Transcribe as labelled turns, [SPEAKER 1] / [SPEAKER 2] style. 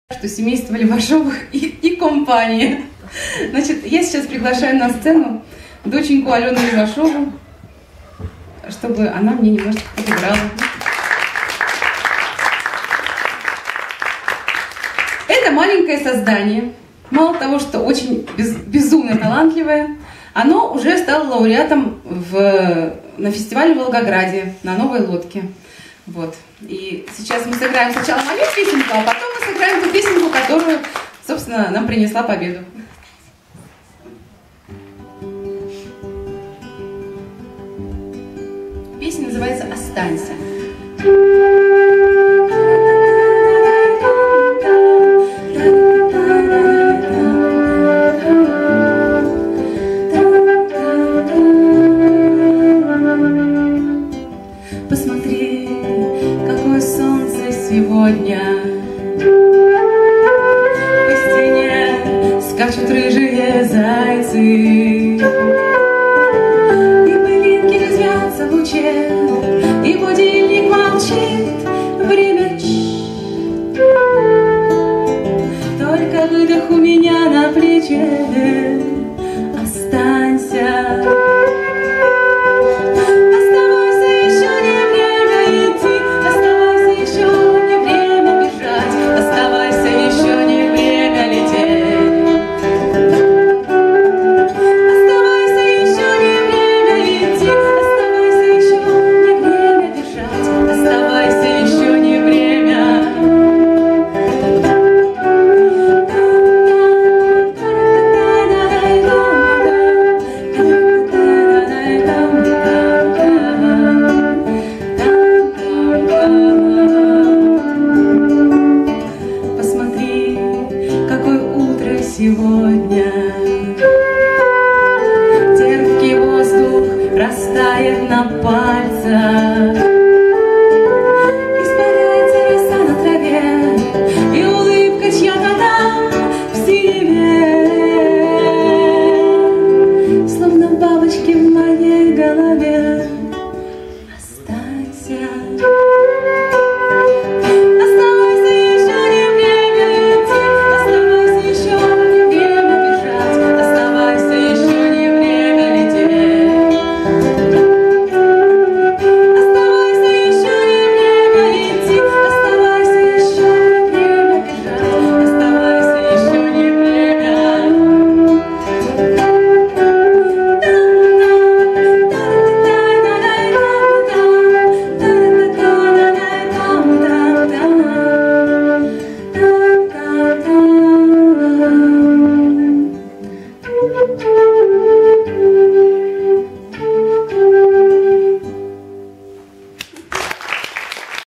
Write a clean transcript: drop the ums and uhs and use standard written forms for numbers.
[SPEAKER 1] Что семейство Левашовых и компания. Значит, я сейчас приглашаю на сцену доченьку Алену Левашову, чтобы она мне немножко подыграла. Это маленькое создание, мало того, что очень безумно талантливое, оно уже стало лауреатом на фестивале в Волгограде на новой лодке. Вот. И сейчас мы сыграем сначала мою песенку, а потом мы сыграем ту песенку, которую, собственно, нам принесла победу. Песня называется «Останься». Посмотри, какое солнце сегодня. По стене скачут рыжие зайцы, и пылинки резвятся в луче, и будильник молчит, время только выдох у меня на плече. Останься. Сегодня терпкий воздух растает на пальцах.